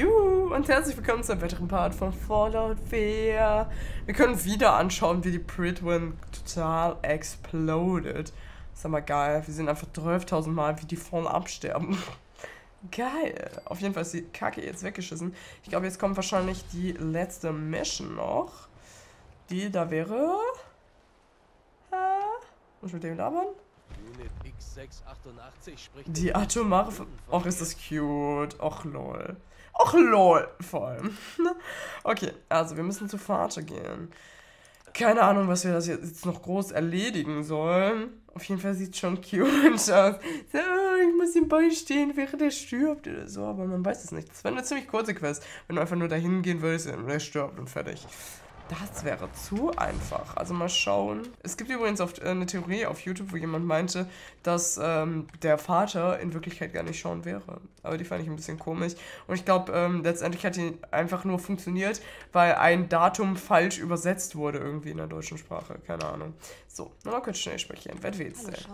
Juhu und herzlich willkommen zu einem weiteren Part von Fallout 4. Wir können wieder anschauen, wie die Prydwen total explodet. Das ist aber geil. Wir sehen einfach 12.000 Mal, wie die voll absterben. Geil. Auf jeden Fall ist die Kacke jetzt weggeschissen. Ich glaube, jetzt kommt wahrscheinlich die letzte Mission noch. Die da wäre... muss ich mit dem labern? Die atomare... Och, ist das cute. Och, lol. Och, lol. Vor allem. Okay, also wir müssen zu Vater gehen. Keine Ahnung, was wir das jetzt noch groß erledigen sollen. Auf jeden Fall sieht es schon cute aus. So, ich muss ihm beistehen, während er stirbt oder so. Aber man weiß es nicht. Das wäre eine ziemlich kurze Quest. Wenn du einfach nur dahin gehen würdest und er stirbt und fertig. Das wäre zu einfach. Also mal schauen. Es gibt übrigens eine Theorie auf YouTube, wo jemand meinte, dass der Vater in Wirklichkeit gar nicht Sean wäre. Aber die fand ich ein bisschen komisch. Und ich glaube, letztendlich hat die einfach nur funktioniert, weil ein Datum falsch übersetzt wurde irgendwie in der deutschen Sprache. Keine Ahnung. So, nochmal kurz schnell sprechen. Wer will's denn?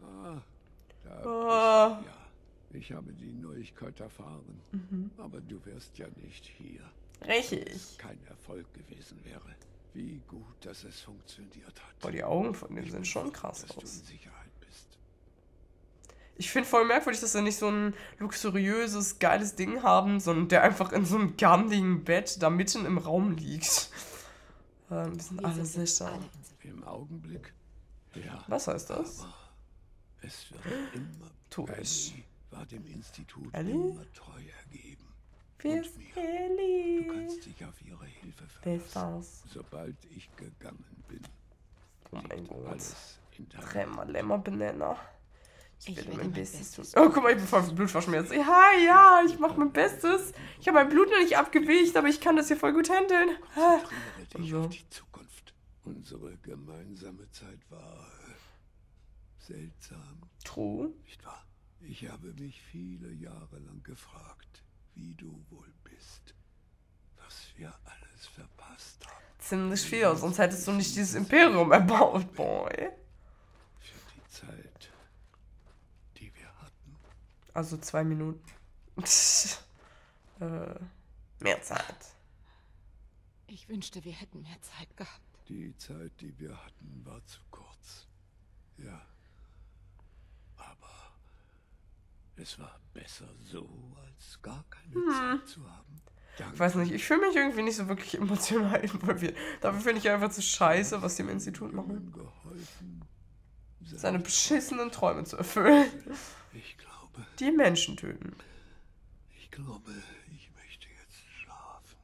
Ja, ich habe die Neuigkeit erfahren. Aber du wirst ja nicht hier. Richtig. Kein Erfolg gewesen wäre. Wie gut, dass es funktioniert hat. Boah, die Augen von dem sehen schon krass dass aus. du in Sicherheit bist. Ich finde voll merkwürdig, dass sie nicht so ein luxuriöses, geiles Ding haben, sondern der einfach in so einem gammeligen Bett da mitten im Raum liegt. Wir sind alle sicher. Im Augenblick? Ja. Was heißt das? Aber es wird immer... Tu es. Ellie war dem Institut Ellie? immer treu ergeben. Wer ist Ellie? Du kannst dich auf ihre Hilfe Wer ist verlassen. das? Sobald ich gegangen bin, Oh mein liegt Gott. alles in deiner Tremmer, Lämmer, Banana. Ich Ich werde werde mein mein Bestes tun. Bestes Oh, guck mal, ich bin voll Blut verschmiert. Ja, ich mache mein Bestes. Ich habe mein Blut noch nicht abgewischt, aber ich kann das hier voll gut handeln. Konzentriere dich so. auf die Zukunft. Unsere gemeinsame Zeit war seltsam, True. nicht wahr? Ich habe mich viele Jahre lang gefragt, wie du wohl bist, was wir alles verpasst haben. Ziemlich viel, sonst hättest du nicht dieses Imperium erbaut, boy. Für die Zeit, die wir hatten. Also 2 Minuten. Mehr Zeit. Ich wünschte, wir hätten mehr Zeit gehabt. Die Zeit, die wir hatten, war zu kurz. Ja. Aber es war besser so, als gar keine Zeit zu haben. Ich weiß nicht, ich fühle mich irgendwie nicht so wirklich emotional involviert. Dafür finde ich einfach zu scheiße, was die im Institut machen. Geholfen, Seine beschissenen Träume zu erfüllen. Ich glaube, Die Menschen töten. ich möchte jetzt schlafen.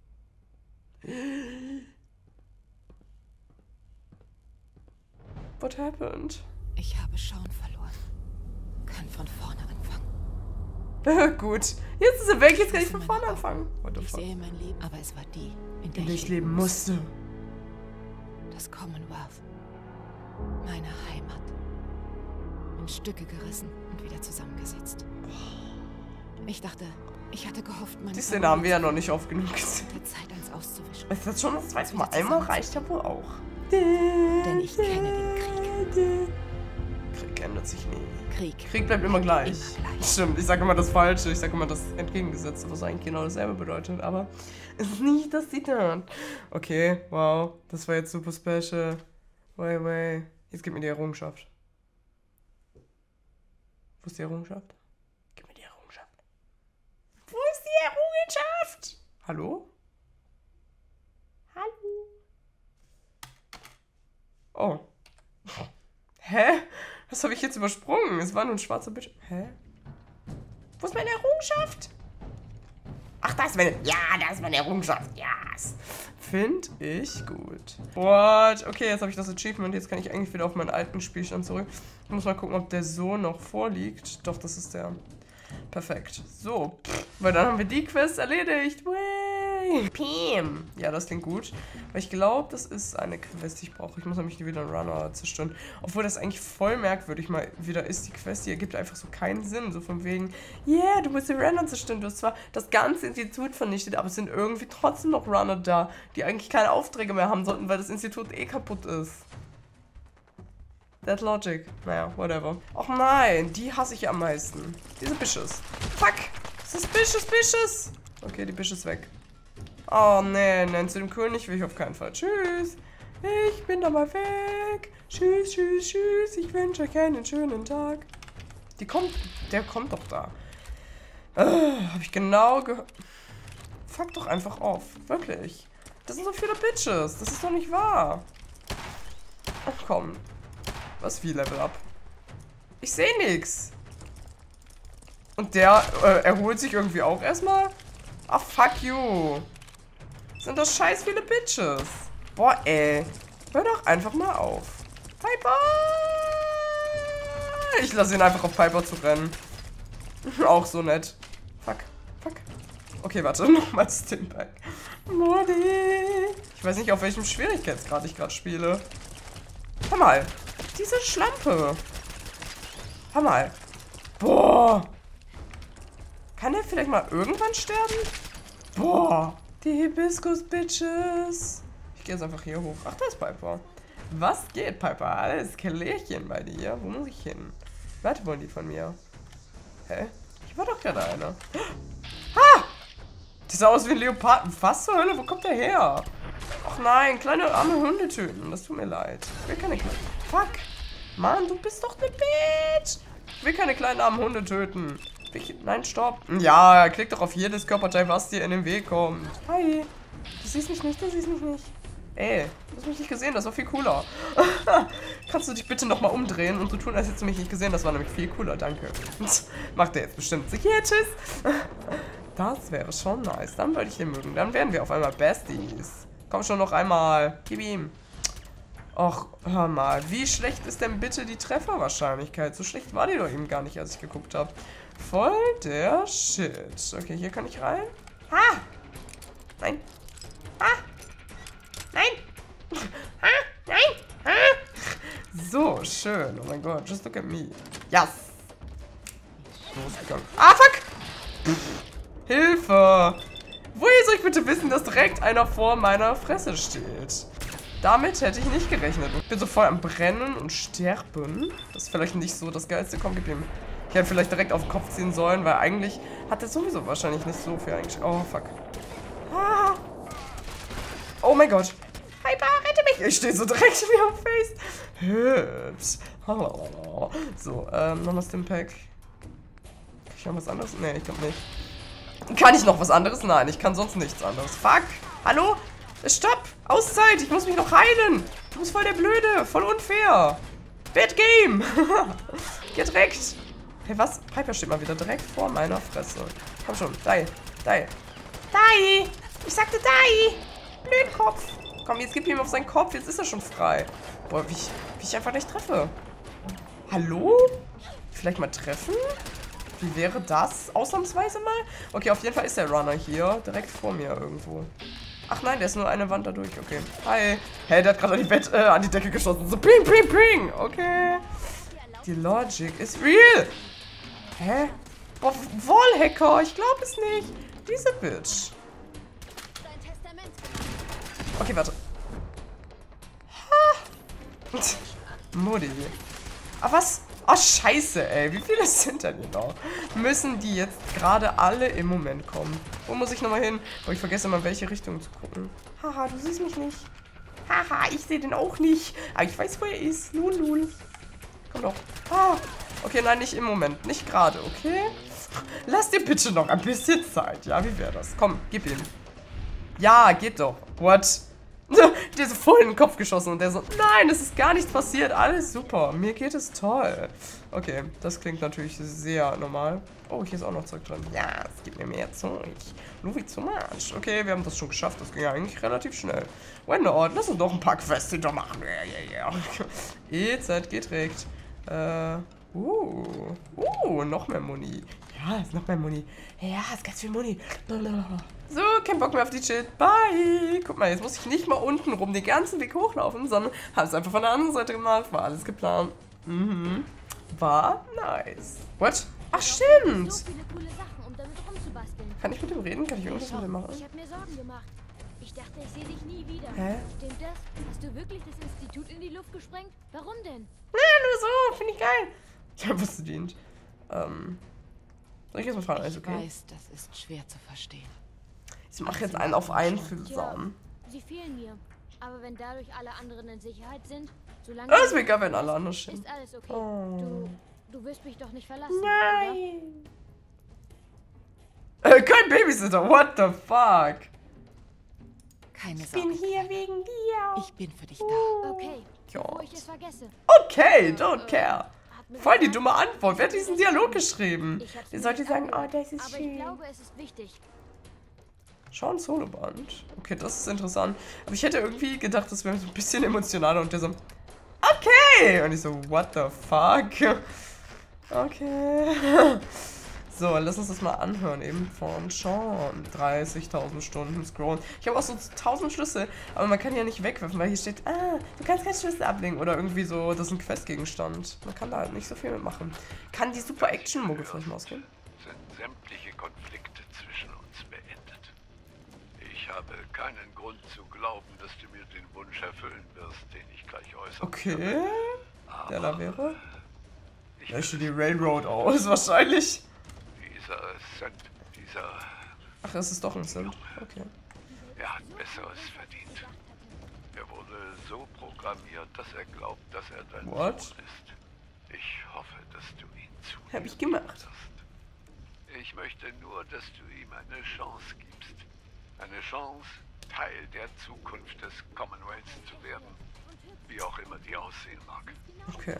What happened? Ich habe Sean verloren. Kann von vorne anfangen. Gut. Jetzt ist er weg, jetzt kann ich von vorne anfangen. What the Ich fuck? sehe mein Leben, aber es war die, in der In der ich leben musste. Das Commonwealth. Meine Heimat. In Stücke gerissen und wieder zusammengesetzt. Ich dachte, ich hatte gehofft, meine Die Szene haben wir ja noch nicht oft genug gesehen. der Zeit eins auszuwischen. Ist das schon das zweite Mal? Einmal reicht ja wohl auch. Denn ich kenne den Krieg. Krieg ändert sich nie. Krieg. Krieg bleibt immer gleich. Immer gleich. Stimmt, ich sage immer das Falsche, ich sage immer das Entgegengesetzte, was eigentlich genau dasselbe bedeutet, aber es ist nicht das Zitat. Okay, wow, das war jetzt super special. Way. Jetzt gib mir die Errungenschaft. Wo ist die Errungenschaft? Gib mir die Errungenschaft. Wo ist die Errungenschaft? Hallo? Hallo? Oh. Hä? Was habe ich jetzt übersprungen? Es war nur ein schwarzer Bildschirm. Hä? Wo ist meine Errungenschaft? Ach, da ist meine... Ja, da ist meine Errungenschaft. Yes. Finde ich gut. What? Okay, jetzt habe ich das Achievement. Jetzt kann ich eigentlich wieder auf meinen alten Spielstand zurück. Ich muss mal gucken, ob der so noch vorliegt. Doch, das ist der. Perfekt. So. Weil dann haben wir die Quest erledigt. Way. Pim. Ja, das klingt gut. Weil ich glaube, das ist eine Quest, die ich brauche. Ich muss nämlich wieder einen Runner zerstören. Obwohl das eigentlich voll merkwürdig mal wieder ist. Die Quest, die ergibt einfach so keinen Sinn. So von wegen, yeah, du musst den Runner zerstören. Du hast zwar das ganze Institut vernichtet, aber es sind irgendwie trotzdem noch Runner da, die eigentlich keine Aufträge mehr haben sollten, weil das Institut eh kaputt ist. That logic. Naja, whatever. Och nein, die hasse ich am meisten. Diese Bitches. Fuck! Suspicious Bitches! Okay, die Bitch ist weg. Oh, nee, nein, zu dem König will ich auf keinen Fall. Tschüss. Ich bin doch mal weg. Tschüss, tschüss, tschüss. Ich wünsche euch einen schönen Tag. Der kommt doch da. Hab ich genau gehört. Fuck doch einfach auf. Wirklich. Das sind so viele Bitches. Das ist doch nicht wahr. Ach komm. Was wie Level Up? Ich sehe nix. Und der erholt sich irgendwie auch erstmal. Ach, fuck you. Sind das scheiß viele Bitches. Boah, ey. Hör doch einfach mal auf. Piper! Ich lasse ihn einfach auf Piper zu rennen. Auch so nett. Fuck, fuck. Okay, warte, nochmal Stimback. Modi. Ich weiß nicht, auf welchem Schwierigkeitsgrad ich gerade spiele. Hör mal. Diese Schlampe. Hör mal. Boah. Kann er vielleicht mal irgendwann sterben? Boah. Die Hibiskus-Bitches. Ich gehe jetzt einfach hier hoch. Ach, da ist Piper. Was geht, Piper? Alles Klärchen bei dir. Wo muss ich hin? Warte, wollen die von mir? Hä? Hier war doch gerade einer. Ha! Die sah aus wie ein Leoparden. Was zur Hölle? Wo kommt der her? Ach nein, kleine arme Hunde töten. Das tut mir leid. Ich will keine kleinen... Fuck. Mann, du bist doch eine Bitch. Ich will keine kleinen armen Hunde töten. Nein, stopp. Ja, klick doch auf jedes Körperteil, was dir in den Weg kommt. Hi. Du siehst mich nicht, du siehst mich nicht. Ey, du hast mich nicht gesehen, das war viel cooler. Kannst du dich bitte nochmal umdrehen und so tun, als hättest du mich nicht gesehen? Das war nämlich viel cooler, danke. Macht der jetzt bestimmt sich. Ja, tschüss. Das wäre schon nice. Dann würde ich ihn mögen. Dann wären wir auf einmal Besties. Komm schon noch einmal. Gib ihm. Och, hör mal. Wie schlecht ist denn bitte die Trefferwahrscheinlichkeit? So schlecht war die doch eben gar nicht, als ich geguckt habe. Voll der Shit. Okay, hier kann ich rein. Ah! Nein. Ah! Nein! Ah! Nein! Ah! So, schön. Oh mein Gott, just look at me. Yes! Losgegangen. Ah, fuck! Hilfe! Woher soll ich bitte wissen, dass direkt einer vor meiner Fresse steht? Damit hätte ich nicht gerechnet. Ich bin so voll am Brennen und sterben. Das ist vielleicht nicht so das Geilste. Komm, gib ihm. Ich hätte vielleicht direkt auf den Kopf ziehen sollen, weil eigentlich hat er sowieso wahrscheinlich nicht so viel eingeschickt. Oh, fuck. Ah. Oh mein Gott. Piper, rette mich. Ich stehe so direkt wie am Face. Hübsch. So, nochmal Stimpack. Kann ich noch was anderes? Nee, ich glaube nicht. Kann ich noch was anderes? Nein, ich kann sonst nichts anderes. Fuck. Hallo? Stopp. Auszeit. Ich muss mich noch heilen. Du bist voll der Blöde. Voll unfair. Bad Game. Geh direkt. Hey, was? Piper steht mal wieder direkt vor meiner Fresse. Komm schon. Die. Die. Die. Ich sagte die. Blödkopf. Komm, jetzt gib ihm auf seinen Kopf. Jetzt ist er schon frei. Boah, wie ich einfach nicht treffe. Hallo? Vielleicht mal treffen? Wie wäre das? Ausnahmsweise mal? Okay, auf jeden Fall ist der Runner hier. Direkt vor mir irgendwo. Ach nein, der ist nur eine Wand da durch. Okay. Hi. Hey, der hat gerade an die Decke geschossen. So ping, ping, ping. Okay. Die Logic ist real. Hä? Boah, Wallhacker. Ich glaube es nicht. Diese Bitch. Okay, warte. Ha. Mutti. Ah, was? Oh, scheiße, ey. Wie viele sind denn hier noch? Müssen die jetzt gerade alle im Moment kommen? Wo muss ich nochmal hin? Oh, ich vergesse immer, in welche Richtung zu gucken. Haha, du siehst mich nicht. Haha, ich sehe den auch nicht. Aber ich weiß, wo er ist. Lul. Komm doch. Ah. Okay, nein, nicht im Moment. Nicht gerade, okay? Lass dir bitte noch ein bisschen Zeit. Ja, wie wäre das? Komm, gib ihm. Ja, geht doch. What? Der ist voll in den Kopf geschossen und der so, nein, es ist gar nichts passiert, alles super, mir geht es toll. Okay, das klingt natürlich sehr normal. Oh, hier ist auch noch Zeug drin. Ja, es gibt mir mehr Zeug. Luffy zu much. Okay, wir haben das schon geschafft, das ging ja eigentlich relativ schnell. Why not? Lass uns doch ein paar Quests hinter machen. Yeah. EZ geht direkt. Noch mehr Muni. Ja, ist noch mehr Muni. Ja, ist ganz viel Muni. So, kein Bock mehr auf die Shit. Bye. Guck mal, jetzt muss ich nicht mal unten rum den ganzen Weg hochlaufen, sondern habe es einfach von der anderen Seite gemacht. War alles geplant. Mhm. War nice. What? Ach, stimmt. So viele coole Sachen, um damit rumzubasteln. Kann ich mit dem reden? Kann ich irgendwas mit dem machen? Ich habe mir Sorgen gemacht. Ich dachte, ich sehe dich nie wieder. Hä? Stimmt das? Hast du wirklich das Institut in die Luft gesprengt? Warum denn? Na, nur so. Finde ich geil. Ich habe was verdient. Soll ich jetzt mal fragen? Alles okay? Ich weiß, das ist schwer zu verstehen. Ich mache jetzt einen auf einfühlsam. Sie fehlen mir. Aber wenn dadurch alle anderen in Sicherheit sind, solange... Das ist mir egal, wenn alle anderen stehen. Ist alles okay. Oh. Du wirst mich doch nicht verlassen, Nein. Kein Babysitter, what the fuck? Keine Ich bin Sorge. hier wegen dir. Ich bin für dich da. oder? Okay, bevor Gott. ich es vergesse. Okay, don't care. Hat mir Voll die gesagt, dumme Antwort. Wer hat diesen Dialog geschrieben? ich hab's Ihr mir solltet nicht sagen, oh, angehört, das ist aber ich schön. glaube, es ist wichtig. Schau ein Soloband. Okay, das ist interessant. Aber ich hätte irgendwie gedacht, das wäre so ein bisschen emotionaler und der so, okay. Und ich so, what the fuck? Okay. So, lass uns das mal anhören eben von Sean. 30.000 Stunden scrollen. Ich habe auch so 1000 Schlüssel, aber man kann die ja nicht wegwerfen, weil hier steht, du kannst keinen Schlüssel ablegen oder irgendwie so, das ist ein Questgegenstand. Man kann da halt nicht so viel mitmachen. Kann die Super Action-Mucke vielleicht mal ausgehen? Sind sämtliche Konflikte zwischen uns beendet. Ich habe keinen Grund zu glauben, dass du mir den Wunsch erfüllen wirst, den ich gleich äußere. Okay. Der da wäre. Da steht die Railroad aus, wahrscheinlich. Dieser Ach, es ist doch ein Sim. Okay. Er hat Besseres verdient. Er wurde so programmiert, dass er glaubt, dass er dein What? Sohn ist. Ich hoffe, dass du ihn zugeben Hab ich gemacht. wirst. Ich möchte nur, dass du ihm eine Chance gibst. Eine Chance, Teil der Zukunft des Commonwealths zu werden. Wie auch immer die aussehen mag. Okay.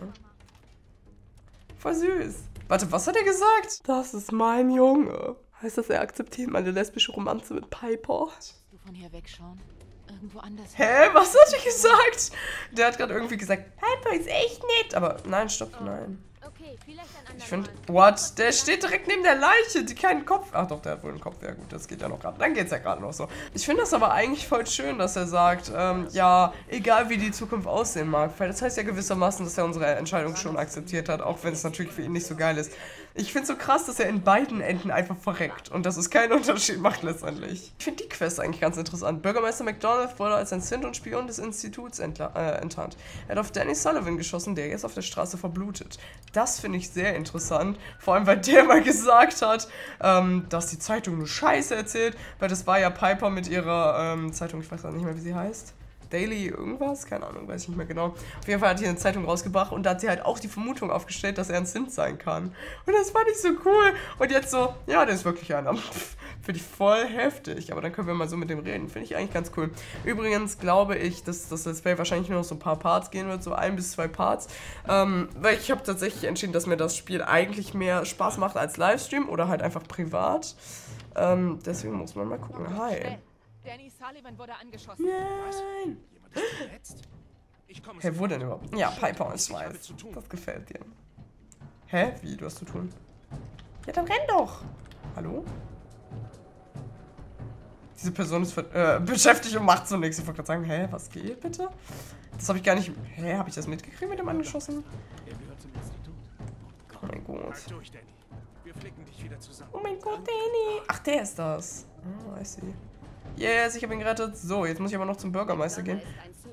Voll süß. Warte, was hat er gesagt? Das ist mein Junge. Heißt das, er akzeptiert meine lesbische Romanze mit Piper? Du von hier wegschauen? Irgendwo anders. Hä? Was hat er gesagt? Der hat gerade irgendwie gesagt, Piper ist echt nett. Aber nein, stopp, nein. Okay, vielleicht ein andermal. Ich finde, what? Der steht direkt neben der Leiche, die keinen Kopf... Ach doch, der hat wohl einen Kopf. Ja gut, das geht ja noch gerade. Dann geht's ja gerade noch so. Ich finde das aber eigentlich voll schön, dass er sagt, ja, egal wie die Zukunft aussehen mag. Weil das heißt ja gewissermaßen, dass er unsere Entscheidung schon akzeptiert hat, auch wenn es natürlich für ihn nicht so geil ist. Ich finde es so krass, dass er in beiden Enden einfach verreckt und dass es keinen Unterschied macht letztendlich. Ich finde die Quest eigentlich ganz interessant. Bürgermeister McDonald wurde als ein Sint und Spion des Instituts enttarnt. Er hat auf Danny Sullivan geschossen, der jetzt auf der Straße verblutet. Das finde ich sehr interessant, vor allem weil der mal gesagt hat, dass die Zeitung nur Scheiße erzählt, weil das war ja Piper mit ihrer Zeitung, ich weiß auch nicht mehr, wie sie heißt. Daily irgendwas? Keine Ahnung, weiß ich nicht mehr genau. Auf jeden Fall hat sie eine Zeitung rausgebracht und da hat sie halt auch die Vermutung aufgestellt, dass er ein Sint sein kann. Und das fand ich so cool. Und jetzt so, ja, der ist wirklich einer. Finde ich voll heftig. Aber dann können wir mal so mit dem reden. Finde ich eigentlich ganz cool. Übrigens glaube ich, dass das Let's Play wahrscheinlich nur noch so ein paar Parts gehen wird, so 1 bis 2 Parts. Weil ich habe tatsächlich entschieden, dass mir das Spiel eigentlich mehr Spaß macht als Livestream oder halt einfach privat. Deswegen muss man mal gucken. Hi. Danny Sullivan wurde angeschossen. Nein. Hä, wo denn überhaupt? Ja, Piper ist weiß. Das gefällt dir. Hä? Wie? Du hast zu tun? Ja, dann renn doch. Hallo? Diese Person ist beschäftigt und macht so nichts. Ich wollte gerade sagen, hä, was geht bitte? Das habe ich gar nicht... Hä, habe ich das mitgekriegt mit dem angeschossen? Oh mein Gott. Oh mein Gott, Danny. Ach, der ist das. Oh, I see. Yes, ich habe ihn gerettet. So, jetzt muss ich aber noch zum Bürgermeister gehen.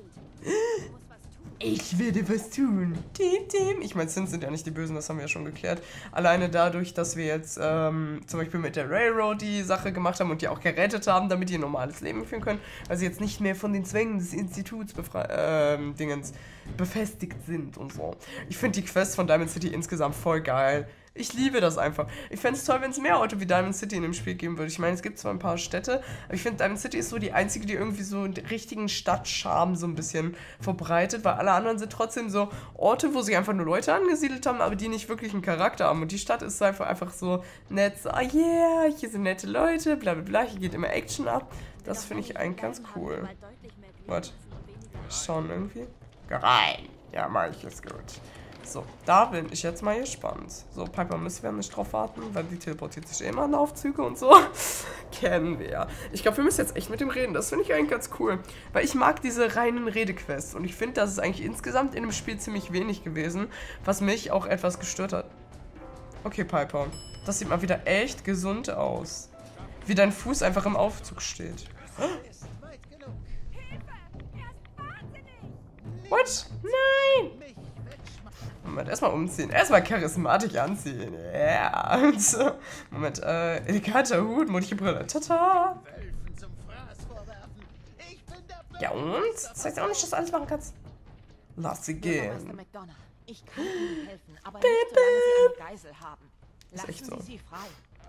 Ich werde was tun. Tim. Ich meine, Sins sind ja nicht die Bösen, das haben wir ja schon geklärt. Alleine dadurch, dass wir jetzt zum Beispiel mit der Railroad die Sache gemacht haben und die auch gerettet haben, damit die ein normales Leben führen können, weil sie jetzt nicht mehr von den Zwängen des Instituts befestigt sind und so. Ich finde die Quest von Diamond City insgesamt voll geil. Ich liebe das einfach. Ich fände es toll, wenn es mehr Orte wie Diamond City in dem Spiel geben würde. Ich meine, es gibt zwar ein paar Städte, aber ich finde, Diamond City ist so die einzige, die irgendwie so einen richtigen Stadtcharme so ein bisschen verbreitet, weil alle anderen sind trotzdem so Orte, wo sich einfach nur Leute angesiedelt haben, aber die nicht wirklich einen Charakter haben. Und die Stadt ist einfach so nett, so, oh yeah, hier sind nette Leute, bla bla bla, hier geht immer Action ab. Das finde ich eigentlich ganz cool. What? Schauen irgendwie? Rein. Ja, mach ich jetzt gut. So, da bin ich jetzt mal gespannt. So, Piper müssen wir nicht drauf warten, weil die teleportiert sich immer an Aufzüge und so. Kennen wir. Ich glaube, wir müssen jetzt echt mit dem reden. Das finde ich eigentlich ganz cool. Weil ich mag diese reinen Redequests. Und ich finde, das ist eigentlich insgesamt in dem Spiel ziemlich wenig gewesen, was mich auch etwas gestört hat. Okay, Piper. Das sieht mal wieder echt gesund aus. Wie dein Fuß einfach im Aufzug steht. What? Nein! Moment, erstmal umziehen. Erstmal charismatisch anziehen. Ja. Yeah. Moment, eleganter Hut, mutige Brille. Tata. Ja und? Das heißt ja auch nicht, dass du alles machen kannst. Lass sie Bürgermeister gehen. McDonough, ich kann Ihnen helfen, aber nicht, solange Sie eine Geisel haben. Ist Lassen echt so. Sie sie frei.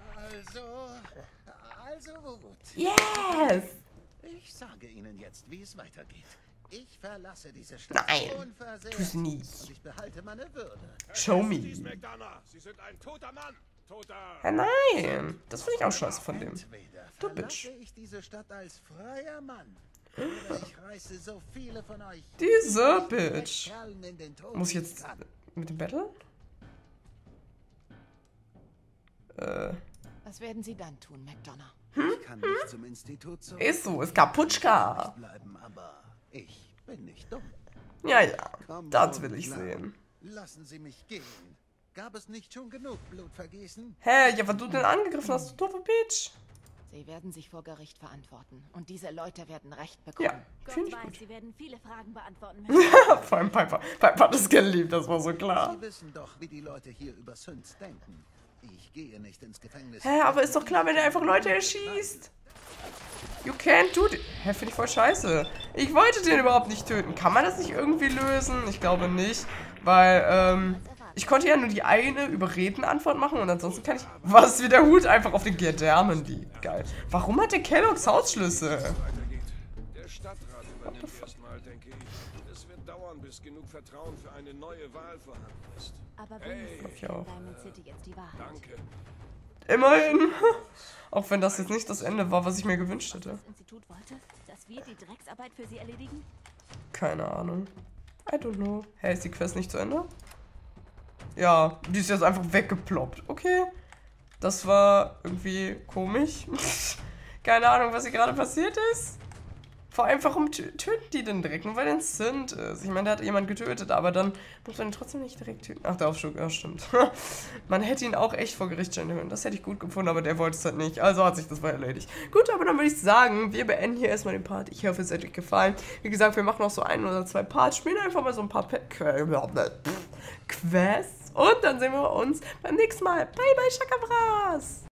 Also gut. Yes! Ich sage Ihnen jetzt, wie es weitergeht. Ich verlasse diese Stadt Nein, unversehrt. tu's nie. Und ich behalte meine Würde. Show me. McDonough, Sie sind ein toter Mann. Toter. Ja, nein. Das finde ich auch scheiße von dem. Entweder Du Bitch. verlasse ich diese Stadt als freier Mann. Oder ich reiße so viele von euch Diese Bitch. Kerlen in den Tod Muss ich jetzt kann. mit dem Battle? Was werden Sie dann tun, McDonough? Ich kann nicht zum Institut zurück. Ist so, ist Kaputschka. Bleiben, aber ich bin nicht dumm. Ja, ja. Kommt Das schon will ich klar. sehen. Lassen Sie mich gehen. Gab es nicht schon genug Blutvergießen? Hä, ja, weil du den angegriffen hast, du doofe Bitch. Sie werden sich vor Gericht verantworten. Und diese Leute werden Recht Ja, bekommen. finde ich Gott weiß, gut. sie werden viele Fragen beantworten müssen. Vor allem Piper. Piper hat es geliebt, das war so klar. Sie wissen doch, wie die Leute hier über Synths denken. Ich gehe nicht ins Gefängnis. Hä, aber ist doch klar, wenn er einfach Leute erschießt. You can't do it. Hä, finde ich voll scheiße. Ich wollte den überhaupt nicht töten. Kann man das nicht irgendwie lösen? Ich glaube nicht. Weil, ich konnte ja nur die eine Überreden-Antwort machen und ansonsten kann ich... Was, wie der Hut einfach auf den Gedärmen liegt. Geil. Warum hat der Kellogg's Hausschlüssel? Weitergeht. Der Stadtrat übernimmt erstmal, denke ich. Es wird dauern, bis genug Vertrauen für eine neue Wahl vorhanden ist. Aber Hey. wenigstens Ich auch. ist Diamond City jetzt die Wahrheit. Danke. Immerhin. Auch wenn das jetzt nicht das Ende war, was ich mir gewünscht hätte. Das Institut wollte, dass wir die Drecksarbeit für sie erledigen? Keine Ahnung. I don't know. Hä, ist die Quest nicht zu Ende? Ja, die ist jetzt einfach weggeploppt. Okay. Das war irgendwie komisch. Keine Ahnung, was hier gerade passiert ist. Vor allem, warum töten die denn direkt? Nur weil der ein Synth ist. Ich meine, der hat jemand getötet, aber dann muss man ihn trotzdem nicht direkt töten. Ach, der Aufschub, ja, stimmt. Man hätte ihn auch echt vor Gericht stellen können. Das hätte ich gut gefunden, aber der wollte es halt nicht. Also hat sich das mal erledigt. Gut, aber dann würde ich sagen, wir beenden hier erstmal den Part. Ich hoffe, es hat euch gefallen. Wie gesagt, wir machen noch so 1 oder 2 Parts. Spielen einfach mal so ein paar Quests. Und dann sehen wir uns beim nächsten Mal. Bye, bye, Chakabras!